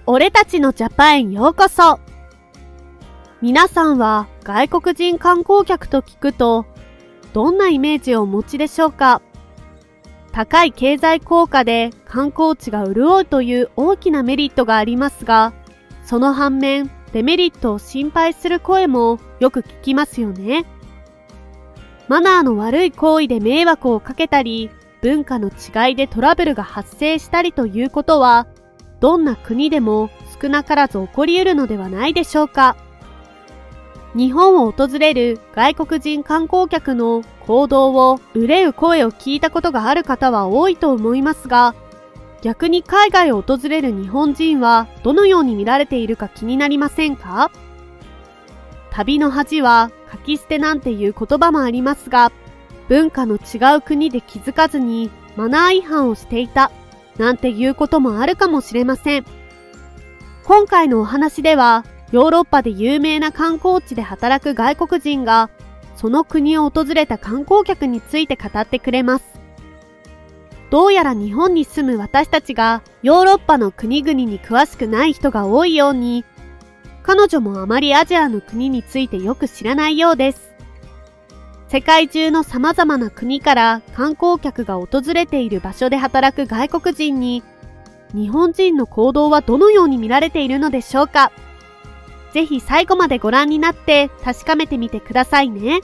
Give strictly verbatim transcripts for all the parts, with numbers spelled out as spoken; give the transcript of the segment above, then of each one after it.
俺たちのジャパンへようこそ。皆さんは外国人観光客と聞くと、どんなイメージをお持ちでしょうか？高い経済効果で観光地が潤うという大きなメリットがありますが、その反面、デメリットを心配する声もよく聞きますよね。マナーの悪い行為で迷惑をかけたり、文化の違いでトラブルが発生したりということは、どんな国でも少なからず起こり得るのではないでしょうか。日本を訪れる外国人観光客の行動を憂う声を聞いたことがある方は多いと思いますが、逆に海外を訪れる日本人はどのように見られているか気になりませんか？旅の恥はかき捨てなんていう言葉もありますが、文化の違う国で気づかずにマナー違反をしていたなんていうこともあるかもしれません。今回のお話では、ヨーロッパで有名な観光地で働く外国人が、その国を訪れた観光客について語ってくれます。どうやら日本に住む私たちがヨーロッパの国々に詳しくない人が多いように、彼女もあまりアジアの国についてよく知らないようです。世界中の様々な国から観光客が訪れている場所で働く外国人に、日本人の行動はどのように見られているのでしょうか。ぜひ最後までご覧になって確かめてみてくださいね。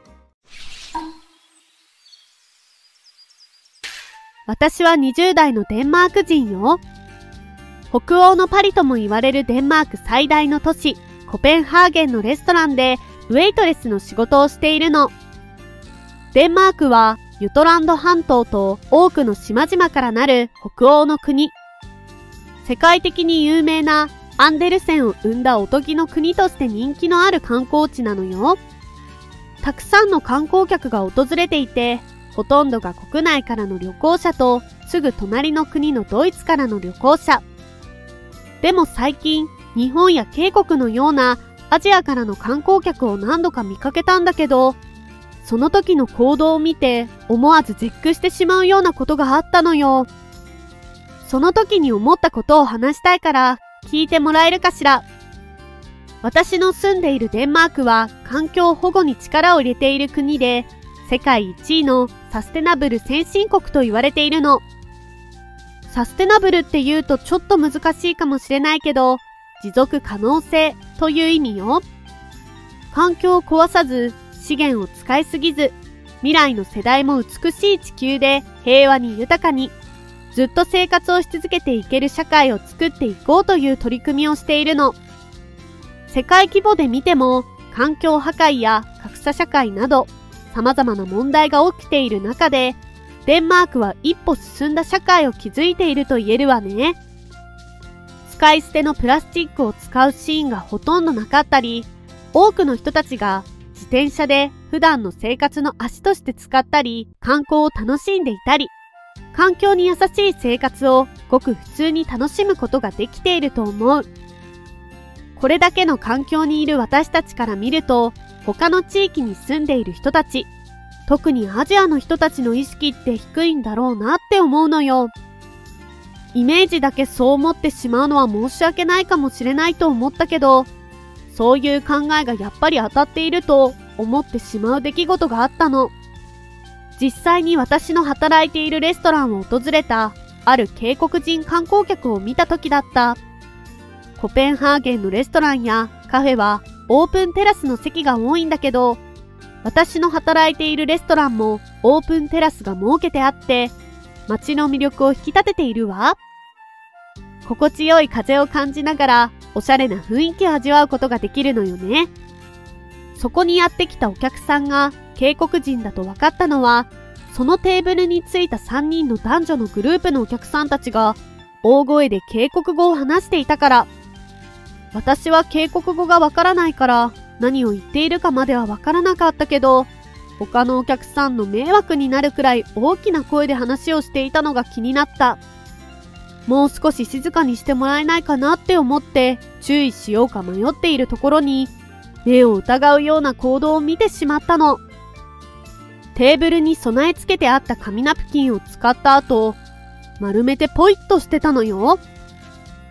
私はにじゅう代のデンマーク人よ。北欧のパリとも言われるデンマーク最大の都市、コペンハーゲンのレストランでウェイトレスの仕事をしているの。デンマークはユトランド半島と多くの島々からなる北欧の国。世界的に有名なアンデルセンを生んだおとぎの国として人気のある観光地なのよ。たくさんの観光客が訪れていて、ほとんどが国内からの旅行者とすぐ隣の国のドイツからの旅行者。でも最近、日本や渓谷のようなアジアからの観光客を何度か見かけたんだけど、その時の行動を見て思わず絶句してしまうようなことがあったのよ。その時に思ったことを話したいから聞いてもらえるかしら。私の住んでいるデンマークは環境保護に力を入れている国で、世界いちいのサステナブル先進国と言われているの。サステナブルって言うとちょっと難しいかもしれないけど、持続可能性という意味よ。環境を壊さず、資源を使いすぎず、未来の世代も美しい地球で平和に豊かに、ずっと生活をし続けていける社会を作っていこうという取り組みをしているの。世界規模で見ても、環境破壊や格差社会など、様々な問題が起きている中で、デンマークは一歩進んだ社会を築いていると言えるわね。使い捨てのプラスチックを使うシーンがほとんどなかったり、多くの人たちが自転車で普段の生活の足として使ったり、観光を楽しんでいたり、環境に優しい生活をごく普通に楽しむことができていると思う。これだけの環境にいる私たちから見ると、他の地域に住んでいる人たち、特にアジアの人たちの意識って低いんだろうなって思うのよ。イメージだけそう思ってしまうのは申し訳ないかもしれないと思ったけど、そういう考えがやっぱり当たっていると思ってしまう出来事があったの。実際に私の働いているレストランを訪れたある外国人観光客を見た時だった。コペンハーゲンのレストランやカフェはオープンテラスの席が多いんだけど、私の働いているレストランもオープンテラスが設けてあって、街の魅力を引き立てているわ。心地よい風を感じながらおしゃれな雰囲気を味わうことができるのよね。そこにやってきたお客さんが外国人だと分かったのは、そのテーブルに着いたさんにんの男女のグループのお客さんたちが大声で警告語を話していたから。私は警告語がわからないから何を言っているかまではわからなかったけど、他のお客さんの迷惑になるくらい大きな声で話をしていたのが気になった。もう少し静かにしてもらえないかなって思って注意しようか迷っているところに、目を疑うような行動を見てしまったの。テーブルに備え付けてあった紙ナプキンを使った後、丸めてポイッとしてたのよ。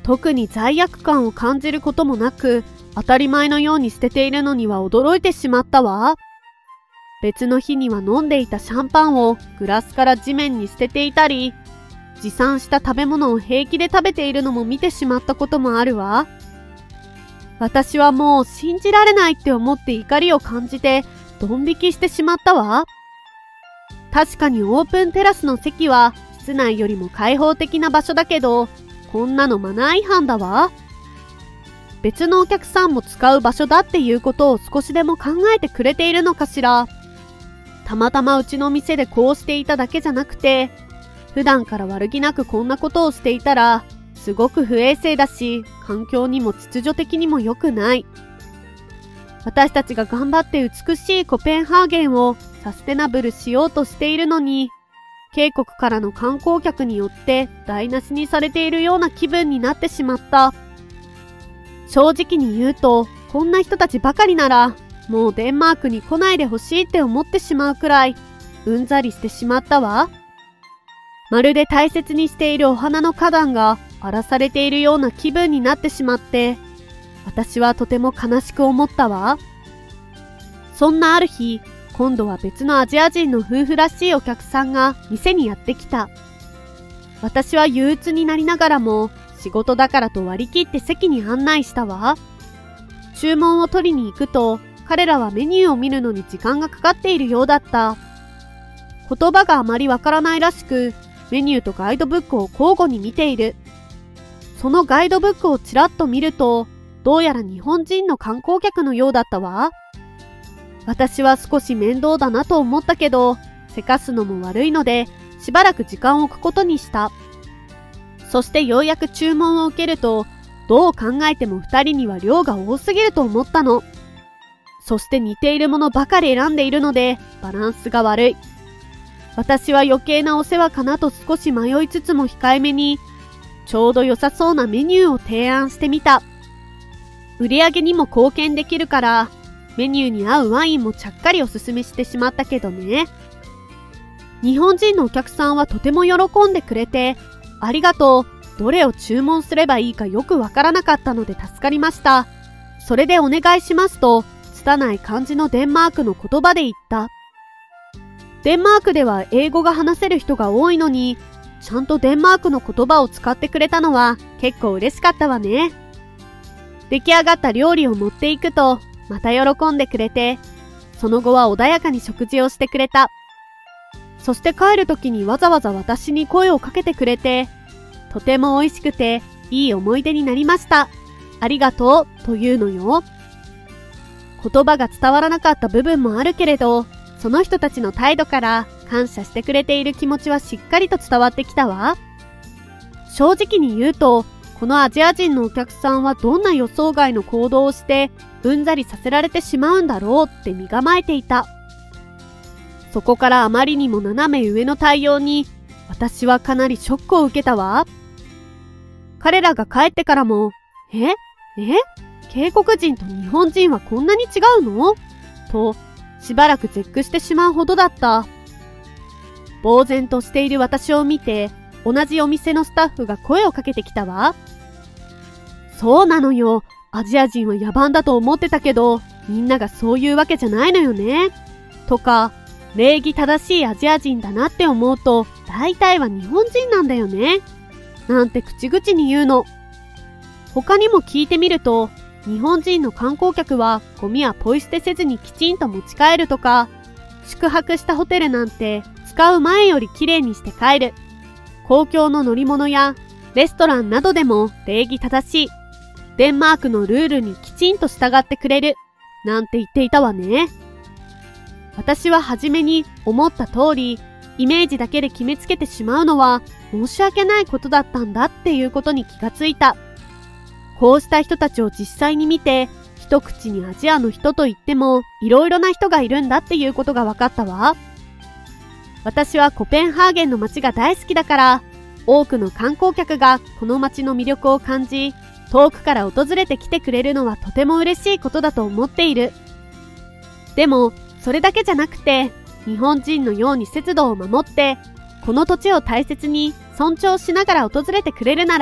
特に罪悪感を感じることもなく、当たり前のように捨てているのには驚いてしまったわ。別の日には飲んでいたシャンパンをグラスから地面に捨てていたり、持参した食べ物を平気で食べているのも見てしまったこともあるわ。私はもう信じられないって思って怒りを感じてドン引きしてしまったわ。確かにオープンテラスの席は室内よりも開放的な場所だけど、こんなのマナー違反だわ。別のお客さんも使う場所だっていうことを少しでも考えてくれているのかしら。たまたまうちの店でこうしていただけじゃなくて、普段から悪気なくこんなことをしていたら、すごく不衛生だし、環境にも秩序的にも良くない。私たちが頑張って美しいコペンハーゲンをサステナブルしようとしているのに、渓谷からの観光客によって台無しにされているような気分になってしまった。正直に言うと、こんな人たちばかりなら、もうデンマークに来ないでほしいって思ってしまうくらい、うんざりしてしまったわ。まるで大切にしているお花の花壇が荒らされているような気分になってしまって、私はとても悲しく思ったわ。そんなある日、今度は別のアジア人の夫婦らしいお客さんが店にやってきた。私は憂鬱になりながらも、仕事だからと割り切って席に案内したわ。注文を取りに行くと、彼らはメニューを見るのに時間がかかっているようだった。言葉があまりわからないらしく、メニューとガイドブックを交互に見ている。そのガイドブックをちらっと見ると、どうやら日本人の観光客のようだったわ。私は少し面倒だなと思ったけど、せかすのも悪いので、しばらく時間を置くことにした。そしてようやく注文を受けると、どう考えても二人には量が多すぎると思ったの。そして似ているものばかり選んでいるので、バランスが悪い。私は余計なお世話かなと少し迷いつつも控えめに、ちょうど良さそうなメニューを提案してみた。売り上げにも貢献できるから、メニューに合うワインもちゃっかりおすすめしてしまったけどね。日本人のお客さんはとても喜んでくれて、ありがとう。どれを注文すればいいかよくわからなかったので助かりました。それでお願いしますと、拙い感じのデンマークの言葉で言った。デンマークでは英語が話せる人が多いのに、ちゃんとデンマークの言葉を使ってくれたのは結構嬉しかったわね。出来上がった料理を持っていくと、また喜んでくれて、その後は穏やかに食事をしてくれた。そして帰る時にわざわざ私に声をかけてくれて、とても美味しくていい思い出になりました。ありがとうというのよ。言葉が伝わらなかった部分もあるけれど、その人たちの態度から感謝してくれている気持ちはしっかりと伝わってきたわ。正直に言うと、このアジア人のお客さんはどんな予想外の行動をしてうんざりさせられてしまうんだろうって身構えていた。そこからあまりにも斜め上の対応に私はかなりショックを受けたわ。彼らが帰ってからも、ええ渓谷人と日本人はこんなに違うのとしばらく絶句してしまうほどだった。呆然としている私を見て同じお店のスタッフが声をかけてきたわ。そうなのよ。アジア人は野蛮だと思ってたけど、みんながそういうわけじゃないのよね。とか、礼儀正しいアジア人だなって思うと、大体は日本人なんだよね。なんて口々に言うの。他にも聞いてみると、日本人の観光客はゴミはポイ捨てせずにきちんと持ち帰るとか、宿泊したホテルなんて使う前よりきれいにして帰る。公共の乗り物やレストランなどでも礼儀正しい。デンマークのルールにきちんと従ってくれる。なんて言っていたわね。私は初めに思った通り、イメージだけで決めつけてしまうのは申し訳ないことだったんだっていうことに気がついた。こうした人たちを実際に見て、一口にアジアの人と言ってもいろいろな人がいるんだっていうことが分かったわ。私はコペンハーゲンの街が大好きだから、多くの観光客がこの街の魅力を感じ、遠くから訪れてきてくれるのはとても嬉しいことだと思っている。でも、それだけじゃなくて、日本人のように節度を守って、この土地を大切に尊重しながら訪れてくれるなら、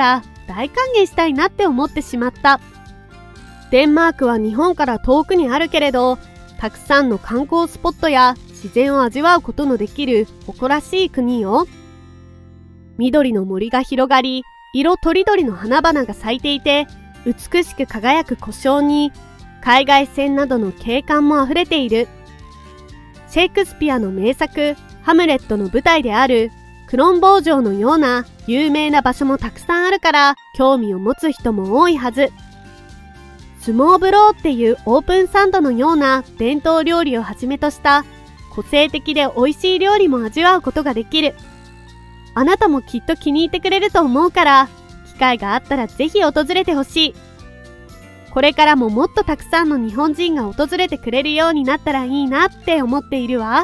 大歓迎したいなって思ってしまった。デンマークは日本から遠くにあるけれど、たくさんの観光スポットや自然を味わうことのできる誇らしい国よ。緑の森が広がり、色とりどりの花々が咲いていて、美しく輝く湖沼に海外線などの景観もあふれている。シェイクスピアの名作ハムレットの舞台であるクロンボー城のような有名な場所もたくさんあるから興味を持つ人も多いはず。スモーブローっていうオープンサンドのような伝統料理をはじめとした個性的で美味しい料理も味わうことができる。あなたもきっと気に入ってくれると思うから、機会があったらぜひ訪れてほしい。これからももっとたくさんの日本人が訪れてくれるようになったらいいなって思っているわ。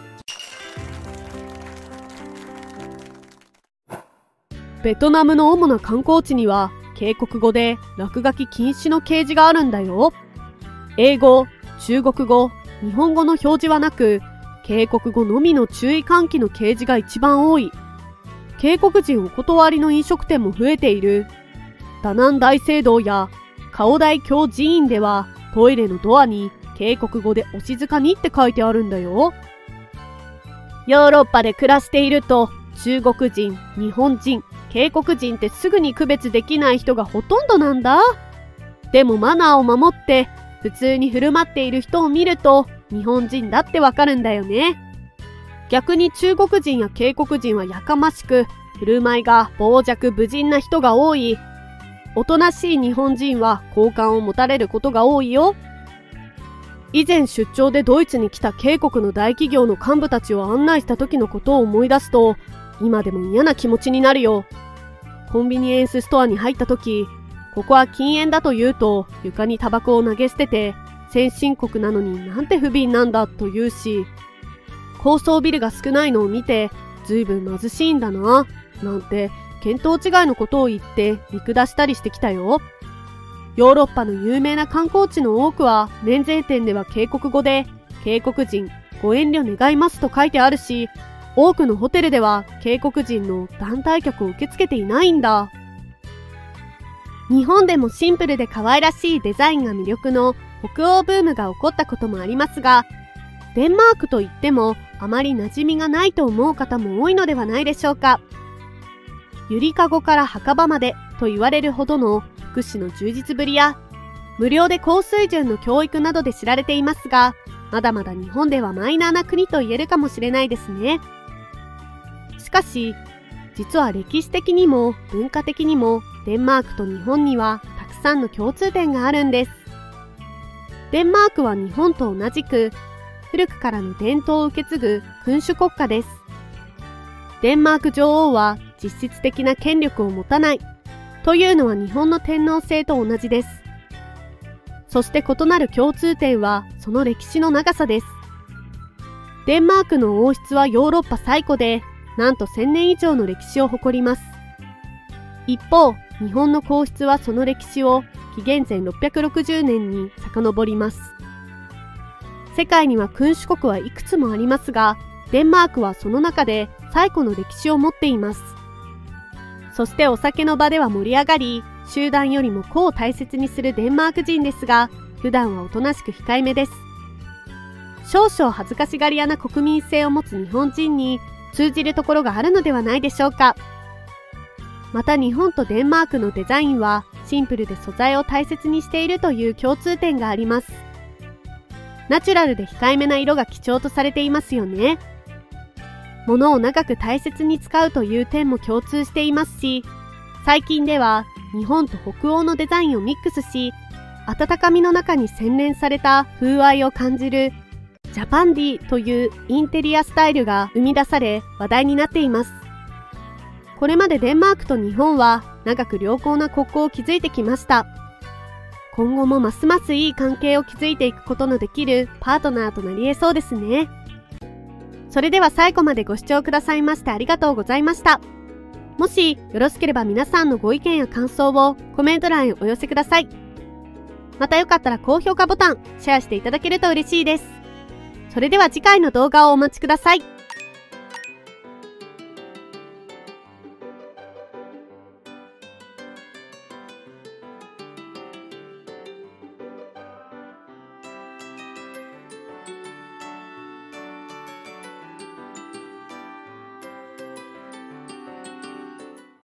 ベトナムの主な観光地には警告語で落書き禁止の掲示があるんだよ。英語、中国語、日本語の表示はなく、警告語のみの注意喚起の掲示が一番多い。警告人お断りの飲食店も増えている。ダナン大聖堂やカオ大教寺院ではトイレのドアに警告語でお静かにって書いてあるんだよ。ヨーロッパで暮らしていると中国人、日本人、警告人ってすぐに区別できない人がほとんどなんだ。でもマナーを守って普通に振る舞っている人を見ると日本人だってわかるんだよね。逆に中国人や警告人はやかましく、振る舞いが傍若無人な人が多い。おとなしい日本人は好感を持たれることが多いよ。以前出張でドイツに来た警告の大企業の幹部たちを案内した時のことを思い出すと、今でも嫌な気持ちになるよ。コンビニエンスストアに入った時、ここは禁煙だと言うと床にタバコを投げ捨てて、先進国なのになんて不憫なんだと言うし、高層ビルが少ないのを見てずいぶん貧しいんだな、なんて見当違いのことを言って見下したりしてきたよ。ヨーロッパの有名な観光地の多くは免税店では警告語で警告人ご遠慮願いますと書いてあるし、多くのホテルでは警告人の団体客を受け付けていないんだ。日本でもシンプルで可愛らしいデザインが魅力の北欧ブームが起こったこともありますが、デンマークといってもあまり馴染みがないと思う方も多いのではないでしょうか。ゆりかごから墓場までと言われるほどの福祉の充実ぶりや、無料で高水準の教育などで知られていますが、まだまだ日本ではマイナーな国と言えるかもしれないですね。しかし、実は歴史的にも文化的にもデンマークと日本にはたくさんの共通点があるんです。デンマークは日本と同じく古くからの伝統を受け継ぐ君主国家です。デンマーク女王は実質的な権力を持たないというのは日本の天皇制と同じです。そして異なる共通点はその歴史の長さです。デンマークの王室はヨーロッパ最古で、なんとせんねん以上の歴史を誇ります。一方、日本の皇室はその歴史を紀元前ろっぴゃくろくじゅうねんに遡ります。世界には君主国はいくつもありますが、デンマークはその中で最古の歴史を持っています。そしてお酒の場では盛り上がり、集団よりも個を大切にするデンマーク人ですが、普段はおとなしく控えめです。少々恥ずかしがり屋な国民性を持つ日本人に通じるところがあるのではないでしょうか。また日本とデンマークのデザインはシンプルで素材を大切にしているという共通点があります。ナチュラルで控えめな色が貴重とされていますよね。物を長く大切に使うという点も共通していますし、最近では日本と北欧のデザインをミックスし、温かみの中に洗練された風合いを感じるジャパンディというインテリアスタイルが生み出され話題になっています。これまでデンマークと日本は長く良好な国交を築いてきました。今後もますますいい関係を築いていくことのできるパートナーとなり得そうですね。それでは最後までご視聴くださいましてありがとうございました。もしよろしければ皆さんのご意見や感想をコメント欄へお寄せください。またよかったら高評価ボタン、シェアしていただけると嬉しいです。それでは次回の動画をお待ちください。